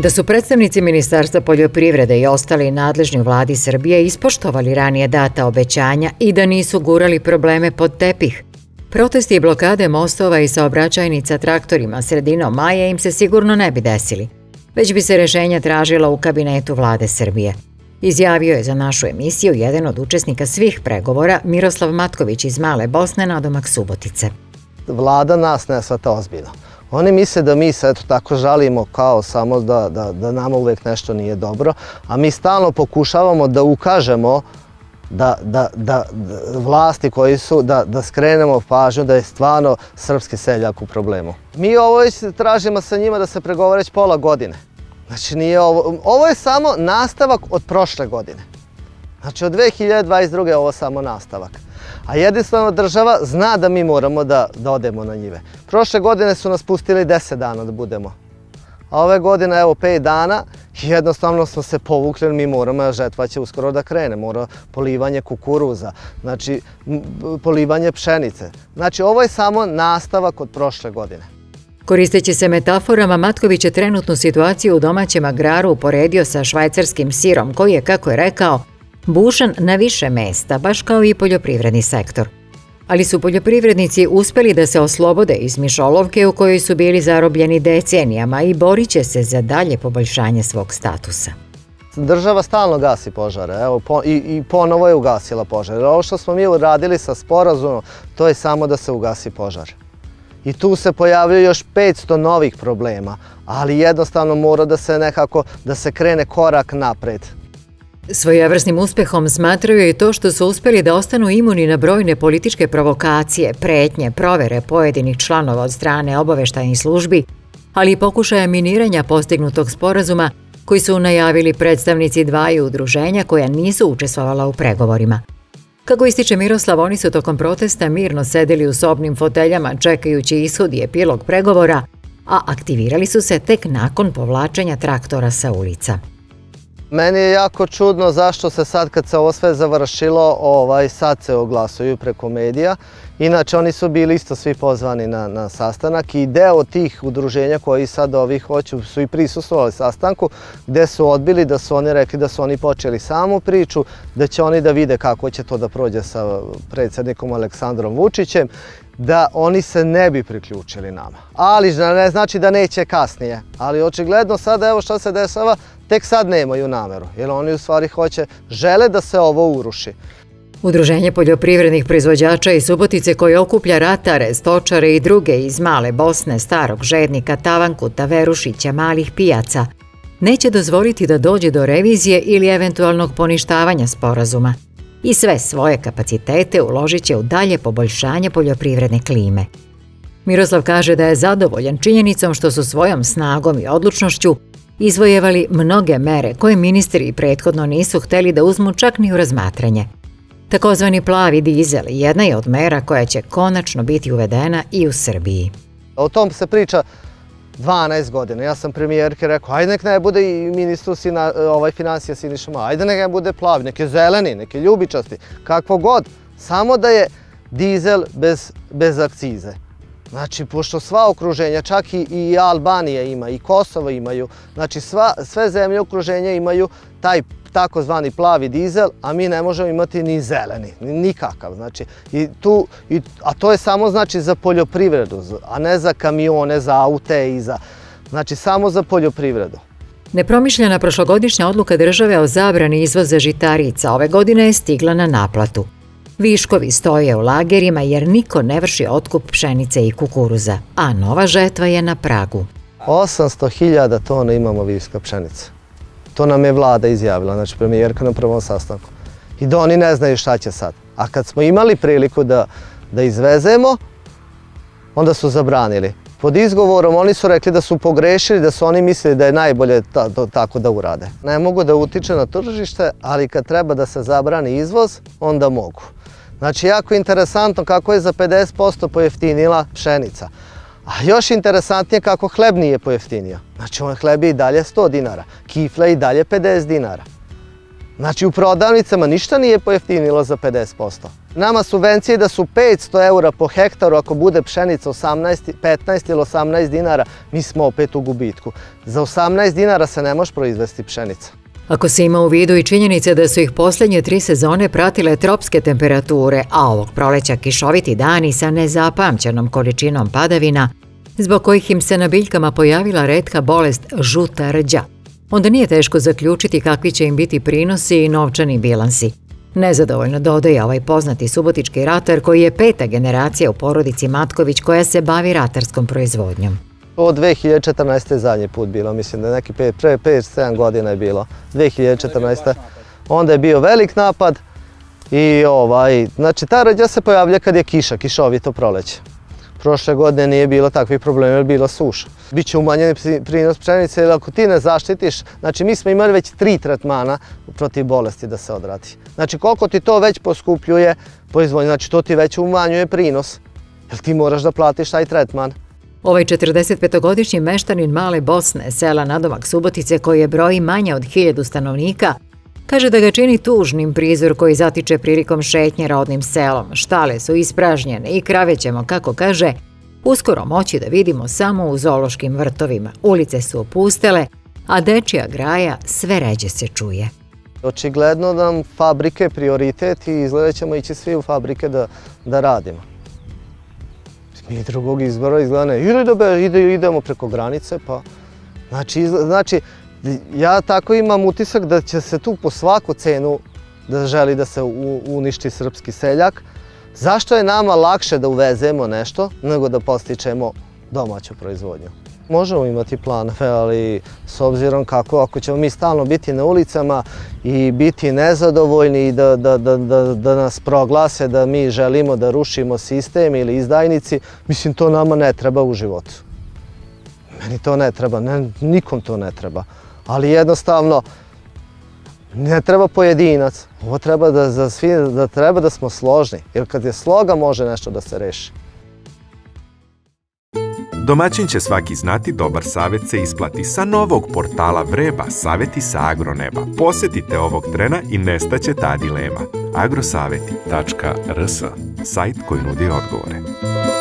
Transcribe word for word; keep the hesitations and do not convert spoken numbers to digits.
Da su predstavnici Ministarstva poljoprivrede i ostali nadležni u vladi Srbije ispoštovali ranije data obećanja i da nisu gurali probleme pod tepih, protesti i blokade mostova i saobraćajnica traktorima sredinom maja im se sigurno ne bi desili, već bi se rešenja tražila u kabinetu vlade Srbije. Izjavio je za našu emisiju jedan od učesnika svih pregovora, Miroslav Matković iz Male Bosne, nadomak Subotice. Vlada nas ne shvata ozbiljno. Oni misle da mi se eto tako žalimo kao samo da, da, da nama uvek nešto nije dobro, a mi stalno pokušavamo da ukažemo da, da, da, da vlasti koji su, da, da skrenemo pažnju da je stvarno srpski seljak u problemu. Mi ovo tražimo sa njima da se pregovara već pola godine. Znači nije ovo, ovo je samo nastavak od prošle godine. Znači od dve hiljade dvadeset druge je ovo samo nastavak. A jednostavno država zna da mi moramo da, da odemo na njive. Prošle godine su nas pustili deset dana da budemo. A ove godine evo pet dana i jednostavno smo se povukli, mi moramo, žetva će uskoro da krene, mora polivanje kukuruza, znači polivanje pšenice. Znači ovo je samo nastavak od prošle godine. Koristeći se metaforama, Matković je trenutnu situaciju u domaćem agraru uporedio sa švajcarskim sirom, koji je, kako je rekao, bušan na više mesta, baš kao i poljoprivredni sektor. Ali su poljoprivrednici uspeli da se oslobode iz mišolovke u kojoj su bili zarobljeni decenijama i borit će se za dalje poboljšanje svog statusa. Država stalno gasi požare, evo, po, i, i ponovo je ugasila požare. Ovo što smo mi uradili sa sporazumom, to je samo da se ugasi požar. I tu se pojavljaju još petsto novih problema, ali jednostavno mora da se nekako, da se krene korak napred. Svojevrsnim uspehom smatraju i to što su uspeli da ostanu imuni na brojne političke provokacije, pretnje, provere pojedinih članova od strane obaveštajnih službi, ali i pokušaja miniranja postignutog sporazuma koji su najavili predstavnici dvaju udruženja koja nisu učestvovala u pregovorima. Kako ističe Miroslav, oni su tokom protesta mirno sedeli u sobnim foteljama čekajući ishod i epilog pregovora, a aktivirali su se tek nakon povlačenja traktora sa ulica. Meni je jako čudno zašto se sad kad se ovo sve završilo, ovaj, sad se oglasuju preko medija. Inače oni su bili isto svi pozvani na, na sastanak i deo tih udruženja koji sad ovih hoću su i prisustvovali sastanku gde su odbili da su oni rekli da su oni počeli samu priču, da će oni da vide kako će to da prođe sa predsjednikom Aleksandrom Vučićem, da oni se ne bi priključili nama. Ali ne znači da neće kasnije, ali očigledno sada evo šta se dešava, tek sad nemaju nameru, jer oni u stvari hoće, žele da se ovo uruši. Udruženje poljoprivrednih proizvođača iz Subotice koje okuplja ratare, stočare i druge iz Male Bosne, Starog Žednika, Tavankuta, Verušića, malih pijaca, neće dozvoliti da dođe do revizije ili eventualnog poništavanja sporazuma i sve svoje kapacitete uložit će u dalje poboljšanje poljoprivredne klime. Miroslav kaže da je zadovoljan činjenicom što su svojom snagom i odlučnošću izvojevali mnoge mere koje ministri prethodno nisu hteli da uzmu čak ni u razmatranje. Takozvani plavi dizel jedna je od mera koja će konačno biti uvedena i u Srbiji. O tom se priča dvanaest godina. Ja sam premijerke rekao, ajde nek ne bude i ministru sina, ovaj, financija Siniša Mali, ajde nek ne bude plavi, nek je zeleni, nek je ljubičasti, kakvo god, samo da je dizel bez, bez akcize. Znači, pošto sva okruženja, čak i, i Albanija ima, i Kosovo imaju, znači sva, sve zemlje okruženja imaju taj takozvani plavi dizel, a mi ne možemo imati ni zeleni, nikakav. Znači, i tu, i, a to je samo znači za poljoprivredu, a ne za kamione, za aute i za, znači samo za poljoprivredu. Nepromišljena prošlogodišnja odluka države o zabrani izvoza žitarica ove godine je stigla na naplatu. Viškovi stoje u lagerima jer niko ne vrši otkup pšenice i kukuruza, a nova žetva je na pragu. osamsto hiljada tona imamo viška pšenice. To nam je vlada izjavila, znači premijerka na prvom sastanku. I da oni ne znaju šta će sad. A kad smo imali priliku da, da izvezemo, onda su zabranili. Pod izgovorom oni su rekli da su pogrešili, da su oni mislili da je najbolje ta, to, tako da urade. Ne mogu da utiče na tržište, ali kad treba da se zabrani izvoz, onda mogu. Znači, jako interesantno kako je za pedeset posto pojeftinila pšenica. A još interesantnije kako hleb nije pojeftinio. Znači, on hleb je i dalje sto dinara, kifla je i dalje pedeset dinara. Znači u prodavnicama ništa nije pojeftinilo za pedeset posto. Nama subvencije da su petsto eura po hektaru ako bude pšenica petnaest ili osamnaest dinara, mi smo opet u gubitku. Za osamnaest dinara se ne može proizvesti pšenica. Ako se ima u vidu i činjenice da su ih posljednje tri sezone pratile tropske temperature, a ovog proleća kišoviti dani sa nezapamćenom količinom padavina, zbog kojih im se na biljkama pojavila retka bolest žuta rđa, onda nije teško zaključiti kakvi će im biti prinosi i novčani bilansi. Nezadovoljno dodaje ovaj poznati subotički ratar koji je peta generacija u porodici Matković koja se bavi ratarskom proizvodnjom. Od dve hiljade četrnaeste. zadnji put bilo, mislim da je neki pre pet sedam godina je bilo, dve hiljade četrnaeste. Onda je bio velik napad i ovaj, znači ta rđa se pojavlja kad je kiša, kišovito proleće. Prošle godine nije bilo takvih problema, jer je bila suša. Biće umanjeni prinos pšenice, jer ako ti ne zaštitiš, znači mi smo imali već tri tretmana protiv bolesti da se odradi. Znači koliko ti to već poskupljuje proizvodnju, znači to ti već umanjuje prinos, jer ti moraš da platiš taj tretman. Ovaj četrdesetpetogodišnji meštanin Male Bosne, sela nadomak Subotice koje broji manje od hiljadu stanovnika, kaže da ga čini tužnim prizor koji zatiče prilikom šetnje rodnim selom. Štale su ispražnjene i krave ćemo, kako kaže, uskoro moći da vidimo samo u zoološkim vrtovima. Ulice su opustele, a dečija graja sve ređe se čuje. Očigledno da nam fabrike prioritet i izgleda ćemo ići svi u fabrike da, da radimo. Mi drugog izbora izgleda ne. Ili da ide, idemo preko granice, pa... Znači, znači, ja tako imam utisak da će se tu po svaku cenu da želi da se uništi srpski seljak. Zašto je nama lakše da uvezemo nešto nego da postičemo domaću proizvodnju? Možemo imati planove, ali s obzirom kako ako ćemo mi stalno biti na ulicama i biti nezadovoljni i da, da, da, da, da nas proglase da mi želimo da rušimo sistem ili izdajnici, mislim to nama ne treba u životu. Meni to ne treba, ne, nikom to ne treba. Ali jednostavno ne treba pojedinac, ovo treba da, za svi, da treba da smo složni, jer kad je sloga može nešto da se reši. Domaćin će svaki znati, dobar savjet se isplati. Sa novog portala Vreba, savjeti sa agroneba. Posjetite ovog trena i nestaće ta dilema. agrosaveti tačka rs, sajt koji nudi odgovore.